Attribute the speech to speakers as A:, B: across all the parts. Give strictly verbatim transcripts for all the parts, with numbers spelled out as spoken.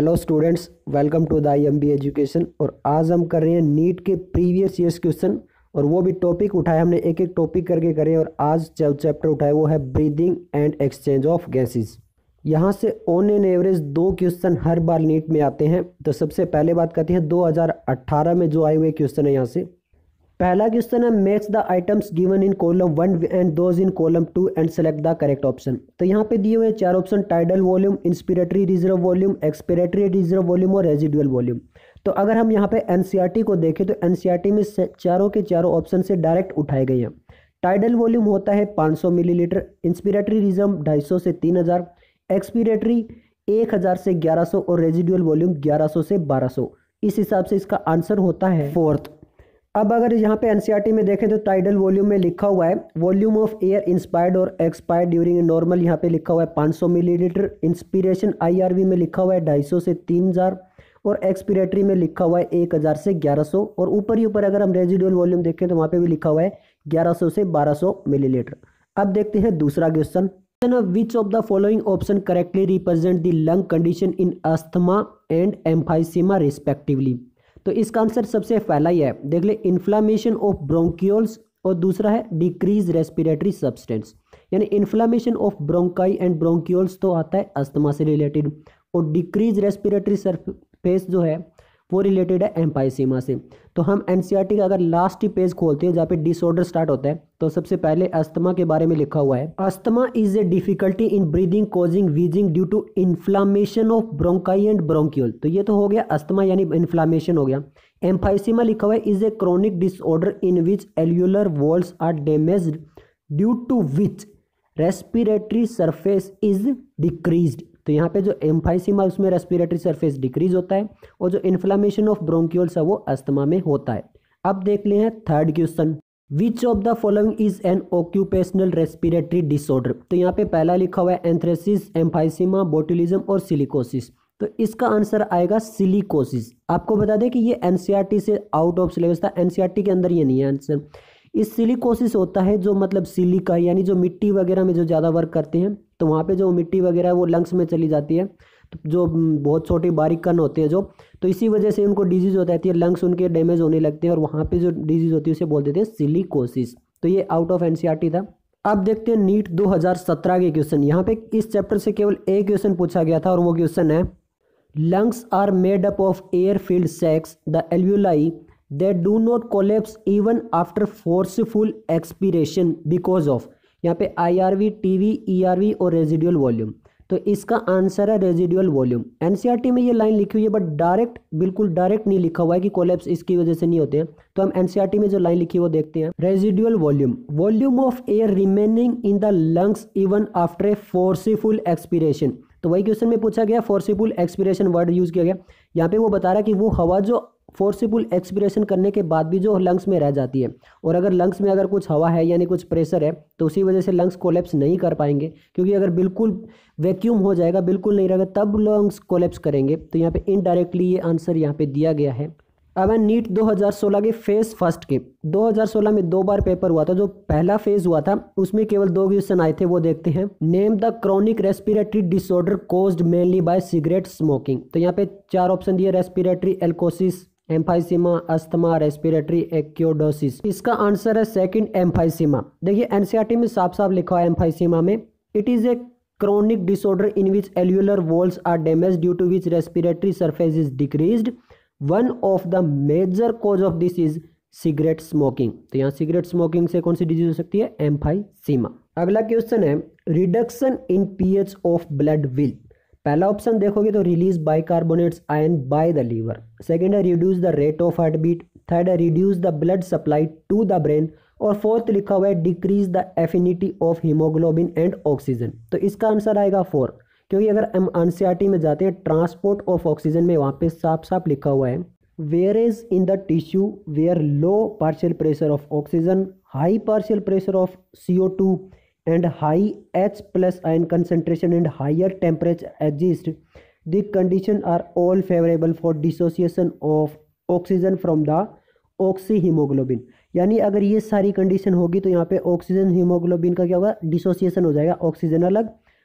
A: Hello students, welcome to the I M B education. और आज हम कर रहे हैं नीट के प्रीवियस ईयर्स क्वेश्चन, और वो भी टॉपिक उठाए हमने, एक एक टॉपिक करके करे। और आज जो चैप्टर उठाए वो है breathing and exchange of gases. यहाँ से ऑन एन एवरेज दो क्वेश्चन हर बार नीट में आते हैं। तो सबसे पहले बात करते हैं दो हज़ार अठारह में जो आए हुए क्वेश्चन है। यहाँ से पहला क्वेश्चन है, match the items given in column one and those in column two and select the correct option. तो यहाँ पे दिए हुए चार option, tidal volume, inspiratory reserve volume, expiratory reserve volume और रेजिडुअल वॉल्यूम। तो अगर हम यहाँ पे एनसीईआरटी को देखें तो एनसीईआरटी में चारों के चारों ऑप्शन से डायरेक्ट उठाए गए हैं। टाइडल वॉल्यूम होता है पाँच सौ मिलीलीटर, इंस्पिरेटरी रिजर्व ढाई सौ से तीन हज़ार, एक्सपिरेटरी एक हज़ार से ग्यारह सौ और रेजिडुअल वॉल्यूम ग्यारह सौ से बारह सौ। इस हिसाब से इसका आंसर होता है फोर्थ। अब अगर यहाँ पे एनसीईआरटी में देखें तो टाइडल वॉल्यूम में लिखा हुआ है वॉल्यूम ऑफ एयर इंस्पायर्ड और एक्सपायर्ड ड्यूरिंग नॉर्मल, यहाँ पे लिखा हुआ है पाँच सौ मिलीलीटर। इंस्पिरेशन आईआरवी में लिखा हुआ है ढाई सौ से तीन हज़ार और एक्सपिरेटरी में लिखा हुआ है एक हज़ार से ग्यारह सौ। और ऊपर ही ऊपर अगर हम रेजिडुअल वॉल्यूम देखें तो वहाँ पे भी लिखा हुआ है ग्यारह सौ से बारह सौ मिलीलीटर। अब देखते हैं दूसरा question, which of the following option correctly represent the lung condition in asthma and emphysema respectively. तो इसका आंसर सबसे पहला ही है, देख ले, इन्फ्लामेशन ऑफ ब्रोंकियोल्स, और दूसरा है डिक्रीज रेस्पिरेटरी सब्सटेंस। यानी inflammation of bronchi and bronchioles तो आता है अस्थमा से रिलेटेड, और डिक्रीज रेस्पिरेटरी सरफेस जो है वो रिलेटेड है एम्फाइसीमा से। तो हम एनसीईआरटी का अगर लास्ट ही पेज खोलते हैं जहाँ पे डिसऑर्डर स्टार्ट होता है तो सबसे पहले अस्थमा के बारे में लिखा हुआ है, asthma is a difficulty in breathing causing wheezing due to inflammation of bronchi and bronchiole. तो ये तो हो गया अस्थमा यानी इन्फ्लामेशन हो गया। एम्फाइसीमा लिखा हुआ है is a chronic disorder in which alveolar walls are damaged due to which respiratory surface is decreased. तो यहाँ पे जो एम्फाइसीमा उसमें रेस्पिरेटरी सरफेस डिक्रीज होता है, और जो इन्फ्लामेशन ऑफ ब्रोंकियोल्स है वो अस्थमा में होता है। अब देख ले हैं third question, which of the following is an occupational respiratory disorder. तो यहाँ पे पहला लिखा हुआ है एंथ्रेसिस, एम्फाइसीमा, बोटुलिज्म और सिलिकोसिस। तो इसका आंसर आएगा सिलिकोसिस। आपको बता दें कि ये एनसीईआरटी से आउट ऑफ सिलेबस था, एनसीईआरटी के अंदर ये नहीं है आंसर। इस सिलिकोसिस होता है जो मतलब सिलिका यानी जो मिट्टी वगैरह में जो ज़्यादा वर्क करते हैं तो वहाँ पे जो मिट्टी वगैरह है वो लंग्स में चली जाती है, तो जो बहुत छोटी बारीक कण होते हैं जो, तो इसी वजह से उनको डिजीज़ हो जाती है, लंग्स उनके डैमेज होने लगते हैं और वहाँ पे जो डिजीज़ होती है उसे बोल देते हैं सिलिकोसिस। तो ये आउट ऑफ एनसीईआरटी था। अब देखते हैं नीट दो हज़ार सत्रह के क्वेश्चन। यहाँ पे इस चैप्टर से केवल एक क्वेश्चन पूछा गया था और वो क्वेश्चन है, lungs are made up of air filled sacs, the alveoli they do not collapse even after forceful expiration because of, यहाँ पे I R V, T V, E R V और रेजिडुअल वॉल्यूम। तो इसका answer है residual volume. NCERT में ये line लिखी हुई है बट डायरेक्ट, बिल्कुल डायरेक्ट नहीं लिखा हुआ है कि कोलैप्स इसकी वजह से नहीं होते हैं। तो हम एनसीईआरटी में जो लाइन लिखी है वो देखते हैं, residual volume, volume of air remaining in the lungs even after a forceful expiration. तो वही क्वेश्चन में पूछा गया, फोर्सफुल एक्सपिरेशन वर्ड यूज किया गया। यहाँ पे वो बता रहा है कि वो हवा जो फोर्सिबल एक्सपिरेशन करने के बाद भी जो लंग्स में रह जाती है, और अगर लंग्स में अगर कुछ हवा है यानी कुछ प्रेशर है तो उसी वजह से लंग्स कोलैप्स नहीं कर पाएंगे, क्योंकि अगर बिल्कुल वैक्यूम हो जाएगा, बिल्कुल नहीं रहेगा, तब लंग्स कोलैप्स करेंगे। तो यहाँ पे इनडायरेक्टली ये आंसर यहाँ पे दिया गया है। अब नीट दो हज़ार सोलह के फेज फर्स्ट के, दो हज़ार सोलह में दो बार पेपर हुआ था। जो पहला फेज हुआ था उसमें केवल दो क्वेश्चन आए थे, वो देखते हैं। Name the chronic respiratory disorder caused mainly by cigarette smoking. तो यहाँ पे चार ऑप्शन दिए, रेस्पिरेटरी एल्कोसिस, एम्फाइसीमा, अस्थमा, रेस्पिरेटरी एक्योडोसिस। इसका आंसर है सेकंड, एम्फाइसीमा। देखिए एनसीईआरटी में साफ साफ लिखा है एम्फाइसीमा में, it is a chronic disorder in which alveolar walls are damage due to which respiratory surface is decreased, one of the major cause of this is cigarette smoking. तो यहाँ cigarette smoking से कौन सी disease हो सकती है, emphysema. अगला question है, reduction in pH of blood will. पहला ऑप्शन देखोगे तो release bicarbonates ion by the liver, second है reduce the rate of heart beat, third है reduce the blood supply to the brain, और फोर्थ लिखा हुआ है decrease the affinity of haemoglobin and oxygen. तो इसका आंसर आएगा फोर, क्योंकि अगर हम एनसीईआरटी में जाते हैं ट्रांसपोर्ट ऑफ ऑक्सीजन में वहाँ पे साफ साफ लिखा हुआ है, where is in the tissue where low partial pressure of oxygen, high partial pressure of C O two and high H plus ion concentration and higher temperature exist, the condition are all favorable for dissociation of oxygen from the oxyhemoglobin। यानी अगर ये सारी condition होगी तो यहाँ पे oxygen haemoglobin का क्या होगा, डिसोसिएशन हो जाएगा, ऑक्सीजन अलग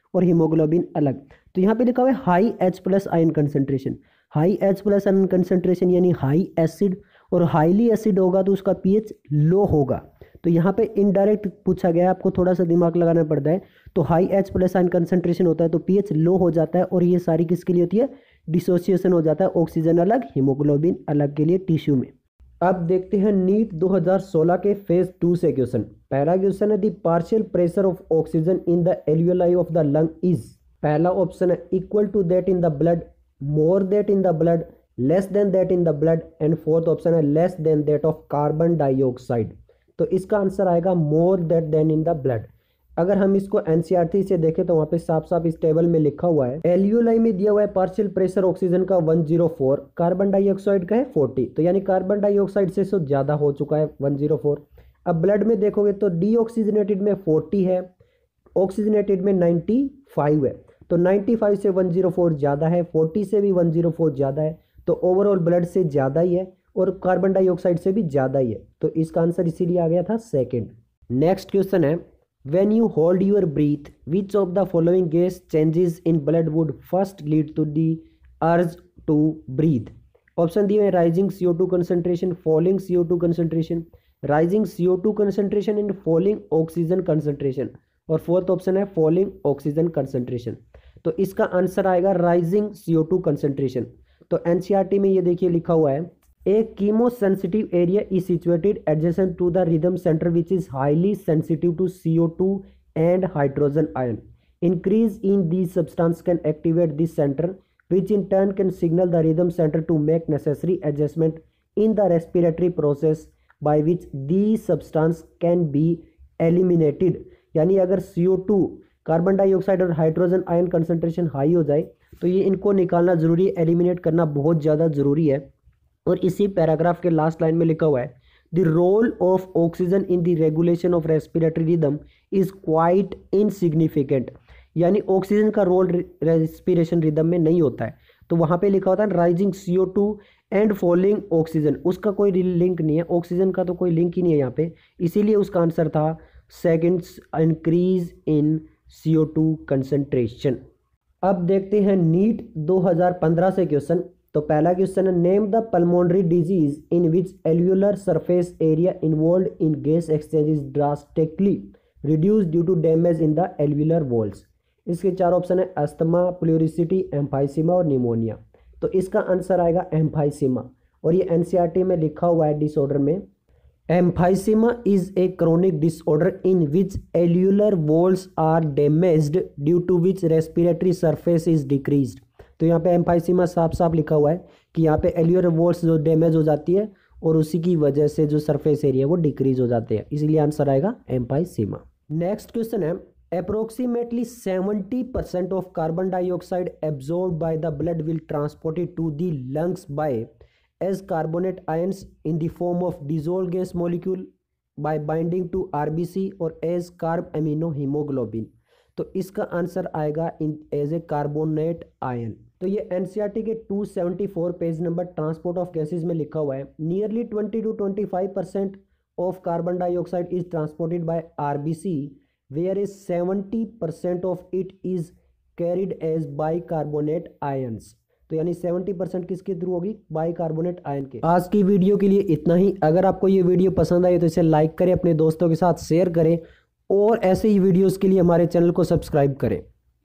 A: और हीमोग्लोबिन अलग। तो यहाँ पे लिखा हुआ है high H plus ion concentration. High H plus ion concentration यानी हाई एसिड, और हाईली एसिड होगा तो उसका पीएच लो होगा। तो यहाँ पे इनडायरेक्ट पूछा गया है, आपको थोड़ा सा दिमाग लगाना पड़ता है। तो high H plus ion concentration होता है तो पीएच लो हो जाता है, और ये सारी किसके लिए होती है, डिसोसिएशन हो जाता है, ऑक्सीजन अलग हीमोग्लोबिन अलग के लिए टिश्यू में। अब देखते हैं नीट दो हज़ार सोलह के फेज टू से क्वेश्चन। पहला क्वेश्चन है the partial pressure of oxygen in the alveoli of the lung is. पहला ऑप्शन है equal to that in the blood, more that in the blood, less than that in the blood, and fourth option है less than that of carbon dioxide. तो इसका answer आएगा more that than in the blood. अगर हम इसको NCERT से देखें तो वहाँ पे साफ साफ इस टेबल में लिखा हुआ है, एल्वियोलाई में दिया हुआ है पार्शियल प्रेशर ऑक्सीजन का एक सौ चार, कार्बन डाइऑक्साइड का है चालीस, तो यानी कार्बन डाइऑक्साइड से तो ज़्यादा हो चुका है एक सौ चार। अब ब्लड में देखोगे तो डीऑक्सीजनेटेड में चालीस है, ऑक्सीजनेटेड में पचानवे है, तो पचानवे से एक सौ चार ज़्यादा है, चालीस से भी एक सौ चार ज़्यादा है, तो ओवरऑल ब्लड से ज़्यादा ही है और कार्बन डाइऑक्साइड से भी ज़्यादा ही है। तो इसका आंसर इसीलिए आ गया था सेकेंड। नेक्स्ट क्वेश्चन है When you hold your breath, which of the following gas changes in blood would first lead to the urge to breathe? Option दिए हैं rising C O two concentration, falling C O two concentration, rising C O two concentration and falling oxygen concentration, और fourth option है falling oxygen concentration. तो इसका answer आएगा rising C O two concentration. तो NCERT में ये देखिए लिखा हुआ है, A chemosensitive area is situated adjacent to the rhythm center which is highly sensitive to C O two and hydrogen ion. Increase in these substance can activate this center, which in turn can signal the rhythm center to make necessary adjustment in the respiratory process by which these substance can be eliminated. यानी अगर C O two carbon dioxide और hydrogen ion concentration high हो जाए तो ये इनको निकालना जरूरी है, एलिमिनेट करना बहुत ज़्यादा ज़रूरी है। और इसी पैराग्राफ के लास्ट लाइन में लिखा हुआ है the role of oxygen in the regulation of respiratory rhythm is quite insignificant, यानी ऑक्सीजन का रोल रेस्पिरेशन रिदम में नहीं होता है। तो वहाँ पे लिखा होता है rising C O two and falling oxygen, उसका कोई लिंक नहीं है, ऑक्सीजन का तो कोई लिंक ही नहीं है यहाँ पे, इसीलिए उसका आंसर था second, increase in C O two concentration. अब देखते हैं नीट दो हज़ार पंद्रह से क्वेश्चन। तो पहला क्वेश्चन है name the pulmonary disease in which alveolar surface area involve in gas exchange is drastically reduce due to damage in the alveolar walls. इसके चार ऑप्शन है अस्थमा, प्लूरिसिटी, एम्फाइसीमा और निमोनिया। तो इसका आंसर आएगा एम्फाइसीमा, और ये एनसीईआरटी में लिखा हुआ है डिसऑर्डर में, emphysema is a chronic disorder in which alveolar walls are damaged due to which respiratory surface is decreased. तो यहाँ पे एम्फाइसीमा साफ साफ लिखा हुआ है कि यहाँ पे एल्वियोलर वॉल्स जो डैमेज हो जाती है और उसी की वजह से जो सरफेस एरिया वो डिक्रीज हो जाते हैं, इसलिए आंसर आएगा एम्फाइसीमा। नेक्स्ट क्वेश्चन है approximately seventy percent of carbon dioxide absorb by the blood will transported to the lungs by as carbonate ions in the form of dissolve gas molecule by binding to RBC और as carb amino haemoglobin. तो इसका answer आएगा in as a carbonate ion. तो ये NCERT के two seventy four page number transport of gases में लिखा हुआ है nearly twenty two twenty five percent of carbon dioxide is transported by RBC where is seventy percent of it is carried as bicarbonate ions. तो यानी seventy percent किसके through होगी, bicarbonate ion के। आज की video के लिए इतना ही। अगर आपको ये वीडियो पसंद आई तो इसे लाइक करें, अपने दोस्तों के साथ शेयर करें और ऐसे ही वीडियोस के लिए हमारे चैनल को सब्सक्राइब करें।